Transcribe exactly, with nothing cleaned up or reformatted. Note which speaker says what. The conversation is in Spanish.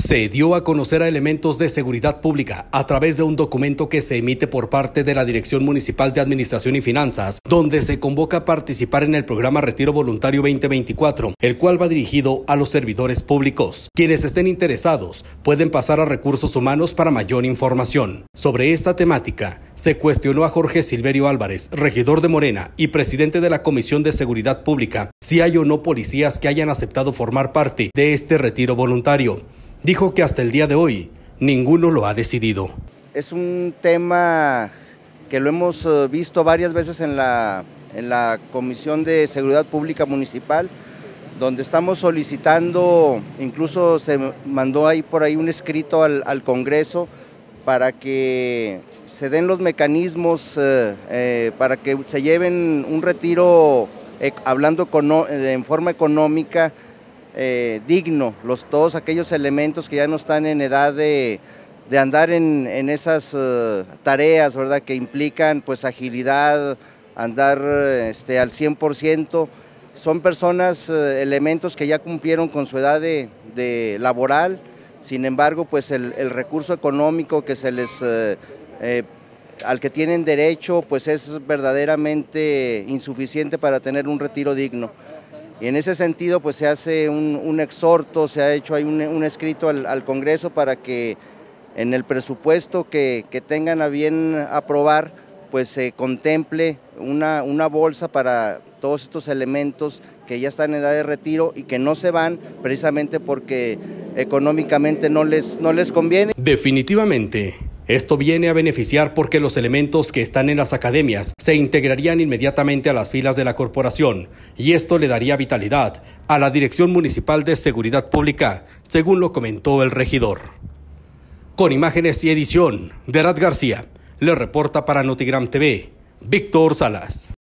Speaker 1: Se dio a conocer a elementos de seguridad pública a través de un documento que se emite por parte de la Dirección Municipal de Administración y Finanzas, donde se convoca a participar en el programa Retiro Voluntario veinte veinticuatro, el cual va dirigido a los servidores públicos. Quienes estén interesados pueden pasar a Recursos Humanos para mayor información. Sobre esta temática, se cuestionó a Jorge Silverio Álvarez, regidor de Morena y presidente de la Comisión de Seguridad Pública, si hay o no policías que hayan aceptado formar parte de este retiro voluntario. Dijo que hasta el día de hoy, ninguno lo ha decidido.
Speaker 2: Es un tema que lo hemos visto varias veces en la, en la Comisión de Seguridad Pública Municipal, donde estamos solicitando, incluso se mandó ahí por ahí un escrito al, al Congreso para que se den los mecanismos eh, eh, para que se lleven un retiro, eh, hablando econo- en forma económica, Eh, digno, los, todos aquellos elementos que ya no están en edad de, de andar en, en esas uh, tareas, ¿verdad?, que implican pues agilidad, andar este, al cien por ciento, son personas, uh, elementos que ya cumplieron con su edad de, de laboral. Sin embargo, pues el, el recurso económico que se les, uh, eh, al que tienen derecho, pues es verdaderamente insuficiente para tener un retiro digno. Y en ese sentido pues se hace un, un exhorto, se ha hecho ahí un, un escrito al, al Congreso para que en el presupuesto que, que tengan a bien aprobar pues se contemple una, una bolsa para todos estos elementos que ya están en edad de retiro y que no se van precisamente porque económicamente no les, no les conviene.
Speaker 1: Definitivamente. Esto viene a beneficiar porque los elementos que están en las academias se integrarían inmediatamente a las filas de la corporación y esto le daría vitalidad a la Dirección Municipal de Seguridad Pública, según lo comentó el regidor. Con imágenes y edición de Arad García, le reporta para Notigram T V, Víctor Salas.